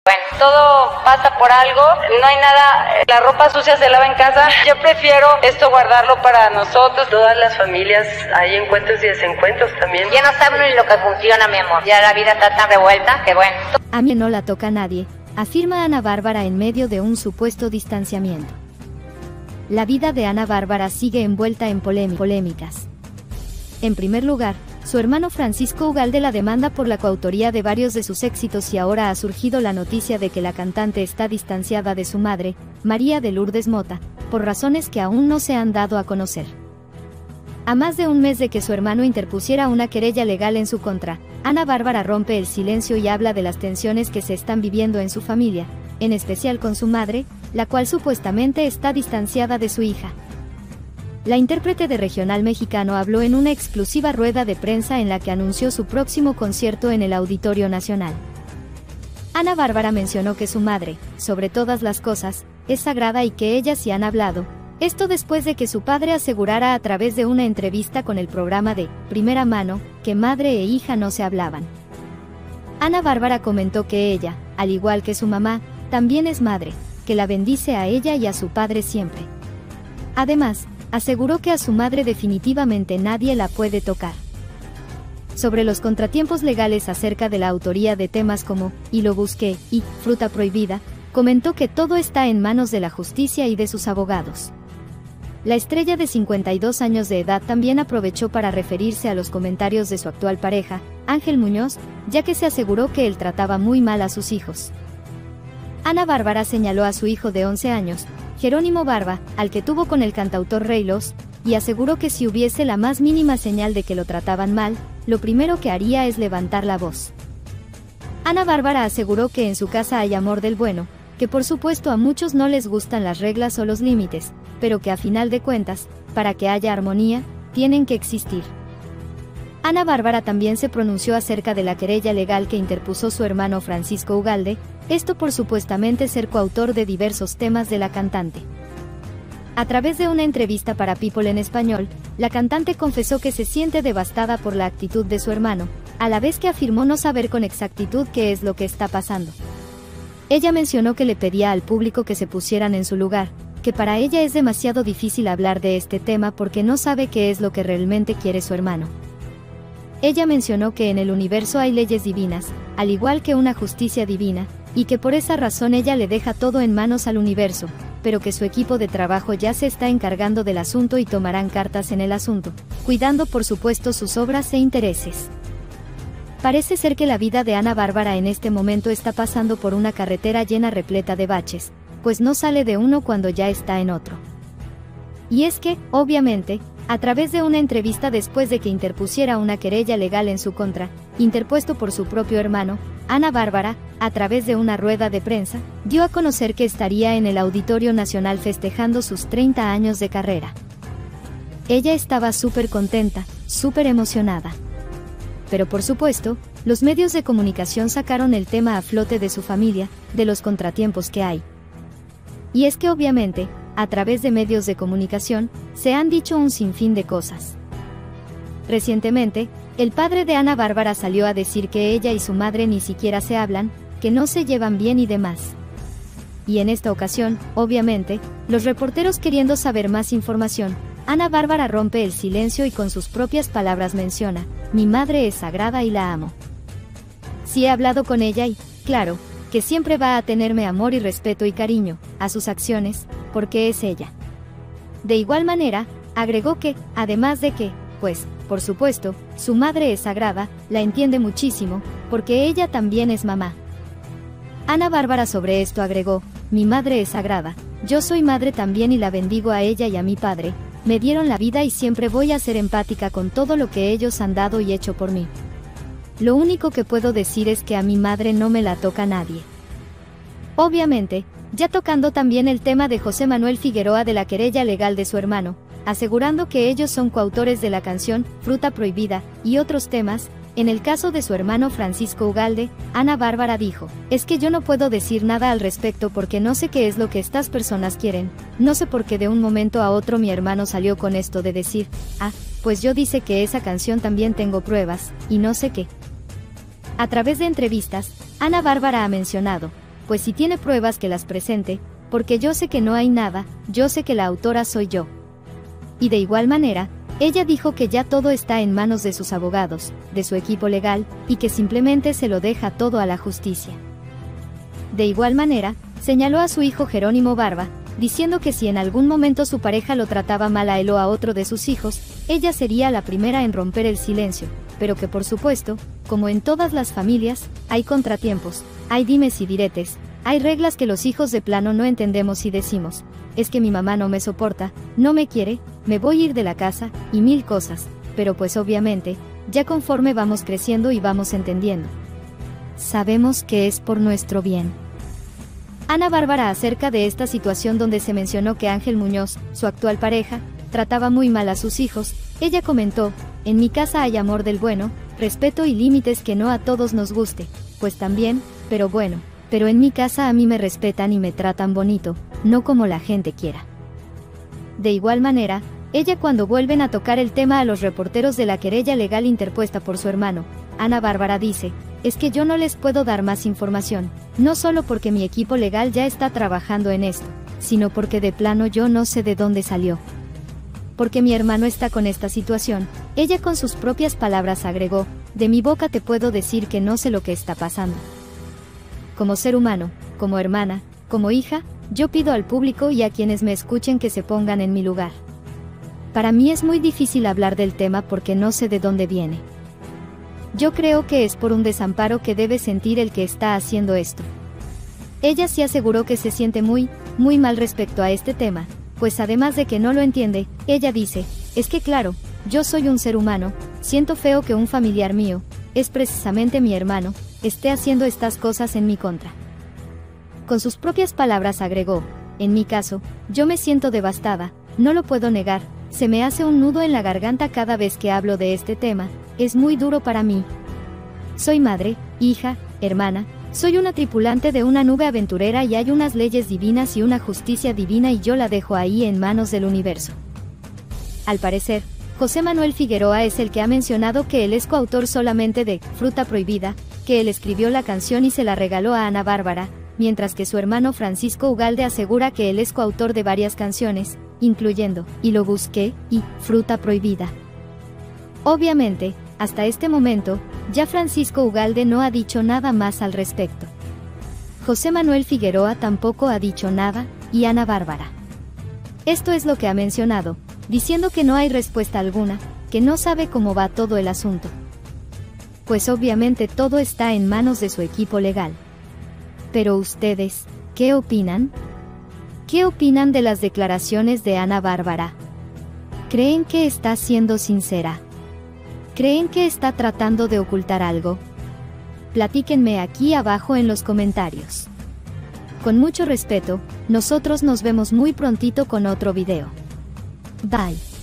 Bueno, todo pasa por algo, no hay nada, la ropa sucia se lava en casa. Yo prefiero esto guardarlo para nosotros. Todas las familias hay encuentros y desencuentros también. Ya no saben ni lo que funciona, mi amor. Ya la vida está tan revuelta que bueno. A mí no la toca nadie, afirma Ana Bárbara en medio de un supuesto distanciamiento. La vida de Ana Bárbara sigue envuelta en polémicas. En primer lugar, su hermano Francisco Ugalde la demanda por la coautoría de varios de sus éxitos y ahora ha surgido la noticia de que la cantante está distanciada de su madre, María de Lourdes Mota, por razones que aún no se han dado a conocer. A más de un mes de que su hermano interpusiera una querella legal en su contra, Ana Bárbara rompe el silencio y habla de las tensiones que se están viviendo en su familia, en especial con su madre, la cual supuestamente está distanciada de su hija. La intérprete de regional mexicano habló en una exclusiva rueda de prensa en la que anunció su próximo concierto en el Auditorio Nacional. Ana Bárbara mencionó que su madre, sobre todas las cosas, es sagrada y que ellas sí han hablado, esto después de que su padre asegurara a través de una entrevista con el programa de Primera Mano, que madre e hija no se hablaban. Ana Bárbara comentó que ella, al igual que su mamá, también es madre, que la bendice a ella y a su padre siempre. Además, aseguró que a su madre definitivamente nadie la puede tocar. Sobre los contratiempos legales acerca de la autoría de temas como Y lo busqué y Fruta prohibida, comentó que todo está en manos de la justicia y de sus abogados. La estrella de 52 años de edad también aprovechó para referirse a los comentarios de su actual pareja, Ángel Muñoz, ya que se aseguró que él trataba muy mal a sus hijos. Ana Bárbara señaló a su hijo de 11 años, Jerónimo Barba, al que tuvo con el cantautor Reylos, y aseguró que si hubiese la más mínima señal de que lo trataban mal, lo primero que haría es levantar la voz. Ana Bárbara aseguró que en su casa hay amor del bueno, que por supuesto a muchos no les gustan las reglas o los límites, pero que a final de cuentas, para que haya armonía, tienen que existir. Ana Bárbara también se pronunció acerca de la querella legal que interpuso su hermano Francisco Ugalde, esto por supuestamente ser coautor de diversos temas de la cantante. A través de una entrevista para People en Español, la cantante confesó que se siente devastada por la actitud de su hermano, a la vez que afirmó no saber con exactitud qué es lo que está pasando. Ella mencionó que le pedía al público que se pusieran en su lugar, que para ella es demasiado difícil hablar de este tema porque no sabe qué es lo que realmente quiere su hermano. Ella mencionó que en el universo hay leyes divinas, al igual que una justicia divina, y que por esa razón ella le deja todo en manos al universo, pero que su equipo de trabajo ya se está encargando del asunto y tomarán cartas en el asunto, cuidando por supuesto sus obras e intereses. Parece ser que la vida de Ana Bárbara en este momento está pasando por una carretera llena repleta de baches, pues no sale de uno cuando ya está en otro. Y es que, obviamente, a través de una entrevista después de que interpusiera una querella legal en su contra, interpuesto por su propio hermano, Ana Bárbara, a través de una rueda de prensa, dio a conocer que estaría en el Auditorio Nacional festejando sus 30 años de carrera. Ella estaba súper contenta, súper emocionada. Pero por supuesto, los medios de comunicación sacaron el tema a flote de su familia, de los contratiempos que hay. Y es que obviamente, a través de medios de comunicación, se han dicho un sinfín de cosas. Recientemente, el padre de Ana Bárbara salió a decir que ella y su madre ni siquiera se hablan, que no se llevan bien y demás. Y en esta ocasión, obviamente, los reporteros queriendo saber más información, Ana Bárbara rompe el silencio y con sus propias palabras menciona, mi madre es sagrada y la amo. Sí he hablado con ella y, claro, que siempre va a tenerme amor y respeto y cariño, a sus acciones, porque es ella. De igual manera, agregó que, además de que, pues, por supuesto, su madre es sagrada, la entiende muchísimo, porque ella también es mamá. Ana Bárbara sobre esto agregó, mi madre es sagrada, yo soy madre también y la bendigo a ella y a mi padre, me dieron la vida y siempre voy a ser empática con todo lo que ellos han dado y hecho por mí. Lo único que puedo decir es que a mi madre no me la toca nadie. Obviamente, ya tocando también el tema de José Manuel Figueroa de la querella legal de su hermano, asegurando que ellos son coautores de la canción Fruta prohibida y otros temas. En el caso de su hermano Francisco Ugalde, Ana Bárbara dijo, es que yo no puedo decir nada al respecto porque no sé qué es lo que estas personas quieren, no sé por qué de un momento a otro mi hermano salió con esto de decir, pues yo dice que esa canción también tengo pruebas, y no sé qué. A través de entrevistas, Ana Bárbara ha mencionado, pues si tiene pruebas que las presente, porque yo sé que no hay nada, yo sé que la autora soy yo. Y de igual manera, ella dijo que ya todo está en manos de sus abogados, de su equipo legal, y que simplemente se lo deja todo a la justicia. De igual manera, señaló a su hijo Jerónimo Barba, diciendo que si en algún momento su pareja lo trataba mal a él o a otro de sus hijos, ella sería la primera en romper el silencio, pero que por supuesto, como en todas las familias, hay contratiempos, hay dimes y diretes, hay reglas que los hijos de plano no entendemos y decimos, es que mi mamá no me soporta, no me quiere, me voy a ir de la casa, y mil cosas, pero pues obviamente, ya conforme vamos creciendo y vamos entendiendo, sabemos que es por nuestro bien. Ana Bárbara acerca de esta situación donde se mencionó que Ángel Muñoz, su actual pareja, trataba muy mal a sus hijos, ella comentó, en mi casa hay amor del bueno, respeto y límites que no a todos nos guste, pues también, pero bueno, pero en mi casa a mí me respetan y me tratan bonito, no como la gente quiera. De igual manera, ella cuando vuelven a tocar el tema a los reporteros de la querella legal interpuesta por su hermano, Ana Bárbara dice, es que yo no les puedo dar más información, no solo porque mi equipo legal ya está trabajando en esto, sino porque de plano yo no sé de dónde salió. Porque mi hermano está con esta situación, ella con sus propias palabras agregó, de mi boca te puedo decir que no sé lo que está pasando. Como ser humano, como hermana, como hija, yo pido al público y a quienes me escuchen que se pongan en mi lugar. Para mí es muy difícil hablar del tema porque no sé de dónde viene. Yo creo que es por un desamparo que debe sentir el que está haciendo esto. Ella sí aseguró que se siente muy mal respecto a este tema, pues además de que no lo entiende, ella dice, es que claro, yo soy un ser humano, siento feo que un familiar mío, es precisamente mi hermano, esté haciendo estas cosas en mi contra. Con sus propias palabras agregó, en mi caso, yo me siento devastada, no lo puedo negar, se me hace un nudo en la garganta cada vez que hablo de este tema, es muy duro para mí. Soy madre, hija, hermana, soy una tripulante de una nube aventurera y hay unas leyes divinas y una justicia divina y yo la dejo ahí en manos del universo. Al parecer, José Manuel Figueroa es el que ha mencionado que él es coautor solamente de Fruta Prohibida, que él escribió la canción y se la regaló a Ana Bárbara, mientras que su hermano Francisco Ugalde asegura que él es coautor de varias canciones, incluyendo Y lo busqué y Fruta Prohibida. Obviamente, hasta este momento, ya Francisco Ugalde no ha dicho nada más al respecto. José Manuel Figueroa tampoco ha dicho nada, y Ana Bárbara. Esto es lo que ha mencionado, diciendo que no hay respuesta alguna, que no sabe cómo va todo el asunto. Pues obviamente todo está en manos de su equipo legal. Pero ustedes, ¿qué opinan? ¿Qué opinan de las declaraciones de Ana Bárbara? ¿Creen que está siendo sincera? ¿Creen que está tratando de ocultar algo? Platíquenme aquí abajo en los comentarios. Con mucho respeto, nosotros nos vemos muy prontito con otro video. Bye.